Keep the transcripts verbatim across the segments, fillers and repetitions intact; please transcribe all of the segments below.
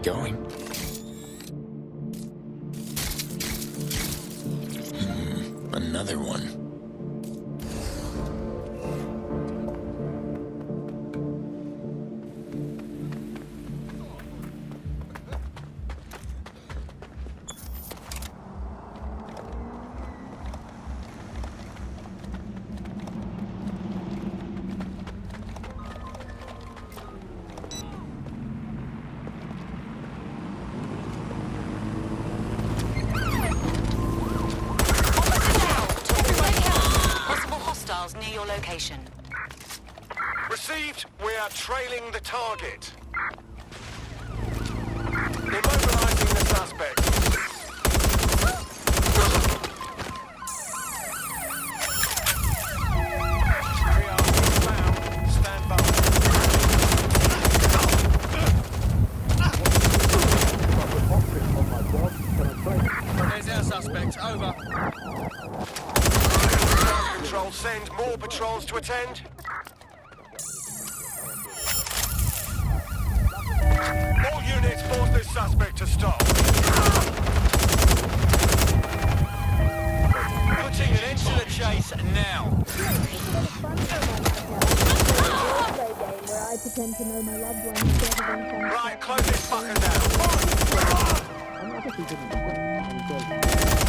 going. Hmm, another one. Near your location. Received. We are trailing the target. Immobilizing the suspect. We are inbound. Stand by. There's our suspect. Over. Control, send more patrols to attend. All units force this suspect to stop. Putting an end to the chase now. I pretend to know my loved ones better than some. Right, close this fucker down. I'm not if he didn't.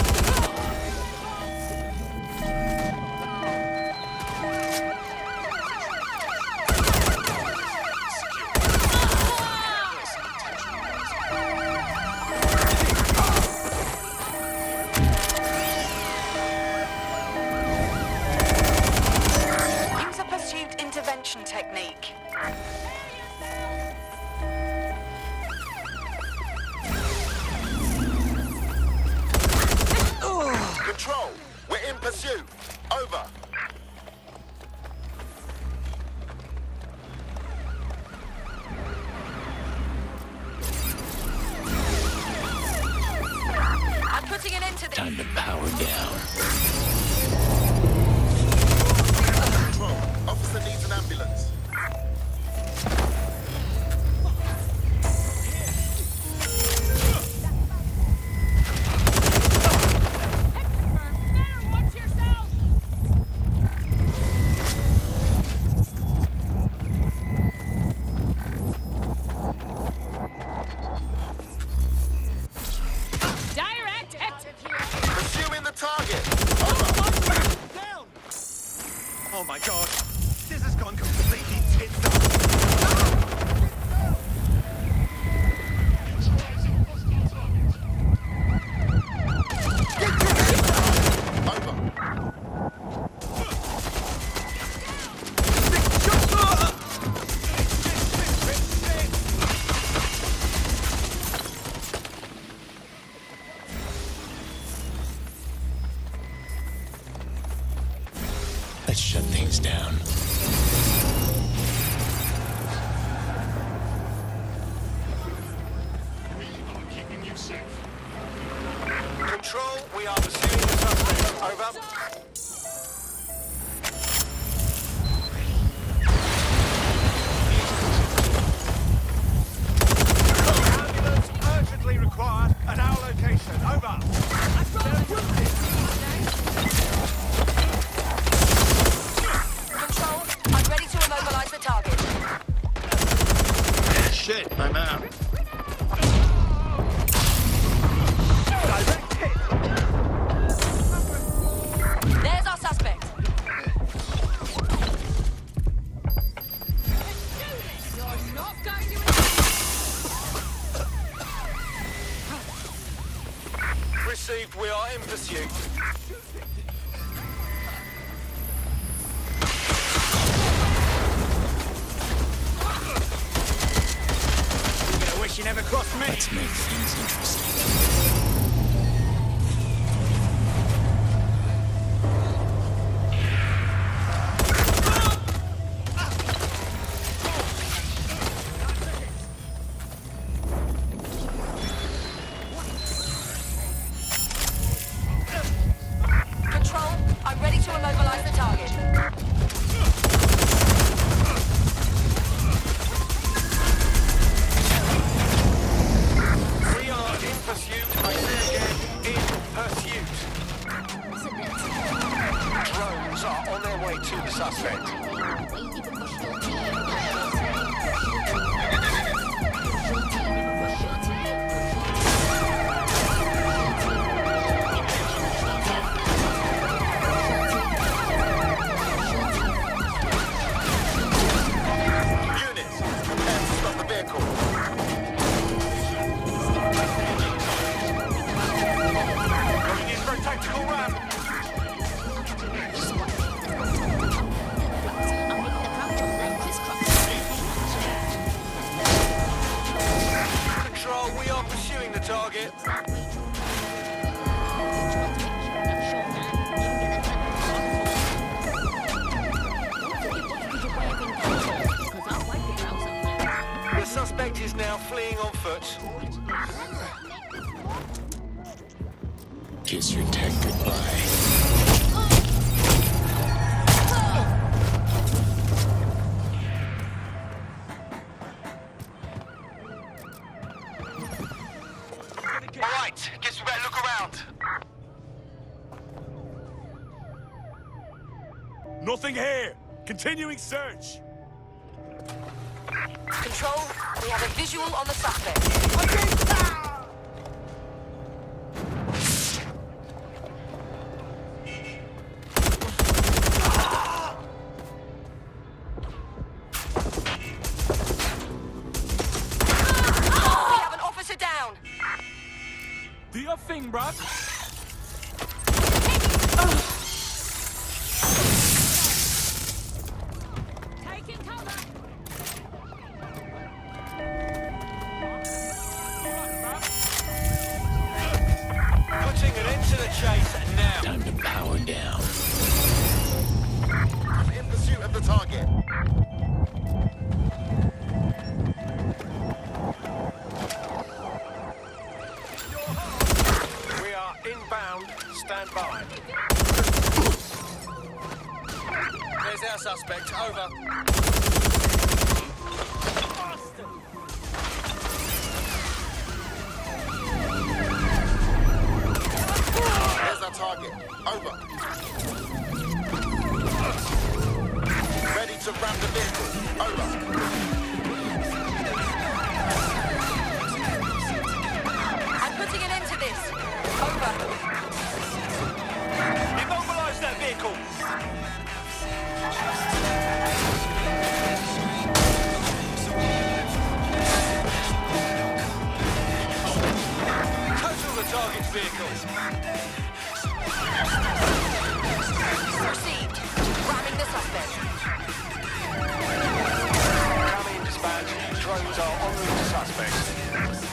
Use a pursuit intervention technique. Control, we're in pursuit. Over. I'm putting an end to the... Time to power down. Control, officer needs an ambulance. Pursuing the target. Over. Down. Oh my god. This has gone completely tits up. Let's shut things down. Control, we are pursuing the suspect. Over. Ambulance urgently required at our location. Over. Control, I'm ready to the suspect. Units, prepare to stop the vehicle. Going in for a tactical ramp. Control, we are pursuing the target. The suspect is now fleeing on foot. Kiss your tech goodbye. All right, guess we better look around. Nothing here. Continuing search. Control, we have a visual on the suspect. We have an officer down. Do your thing, bruv. Taking cover. Putting an end to the chase now. Time to power down. In pursuit of the target. We are inbound. Stand by. There's our suspect. Over. There's our target. Over. Ready to ram the vehicle. Over. I'm putting an end to this. Over. Immobilize that vehicle. Total the target's vehicle. Received. Ramming the suspect. Coming in dispatch. Drones are en route to suspect.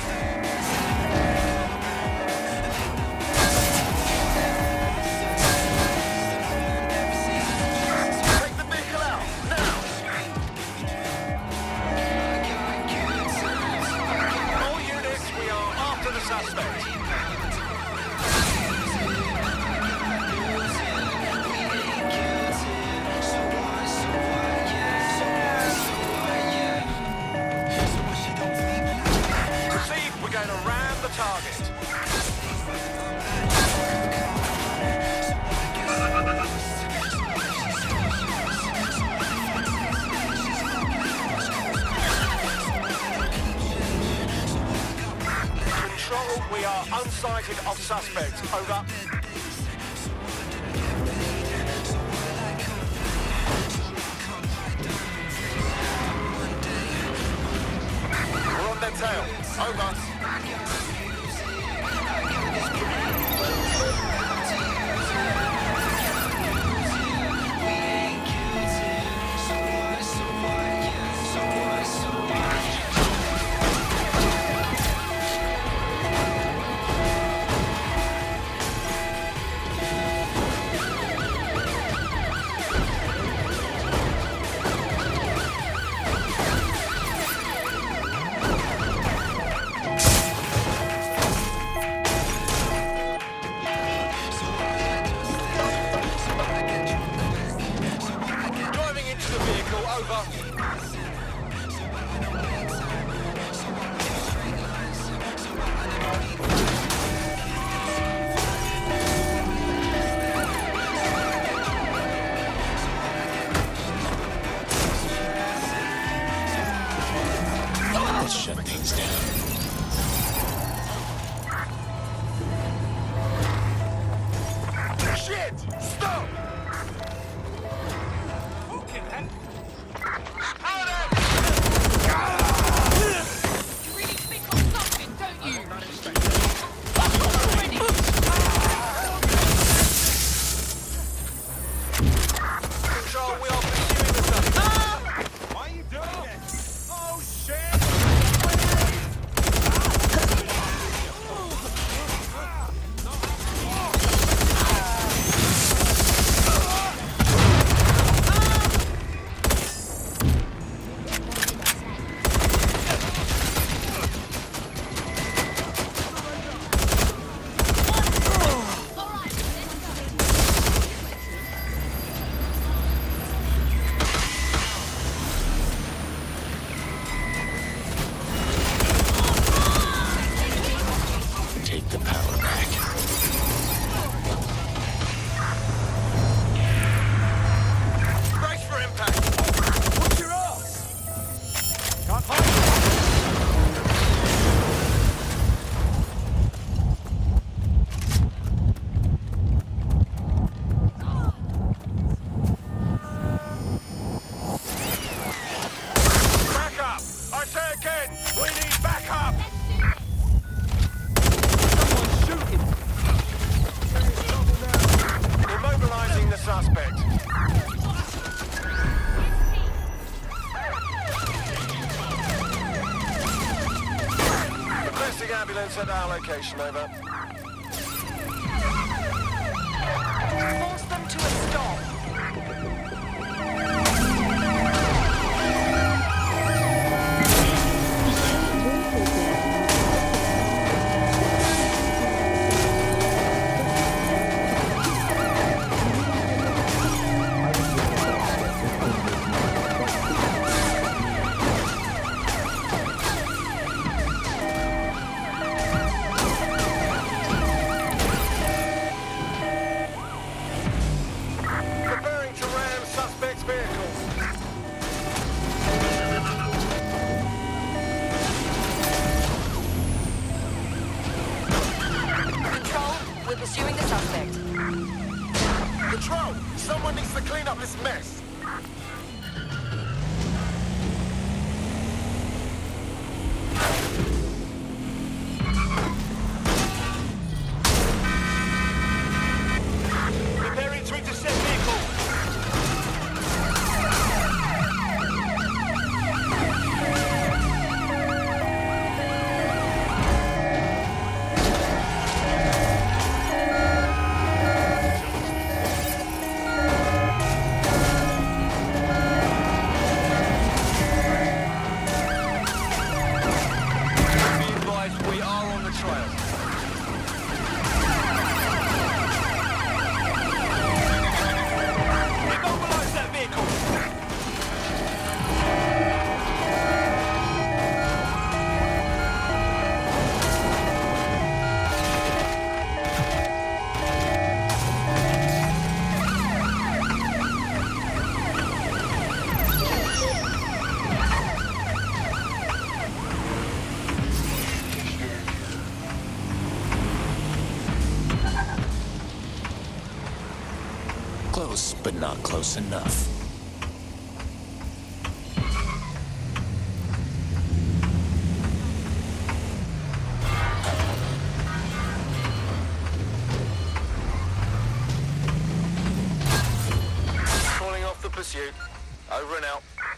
Take the vehicle out, now! All units, we are after the suspect. Perceived, we're going to ram the target. Control, we are unsighted of suspect. Over. We're on their tail. Over. Driving into the vehicle. Over. suspect. Requesting ambulance at our location, over. Force them to a stop. Preparing to ram suspect's vehicle. Control, we're pursuing the suspect. Control! Someone needs to clean up this mess. Preparing to intercept vehicle. Be advised, we are on the trail. Immobilize that vehicle. Close, but not close enough. Calling off the pursuit. Over and out.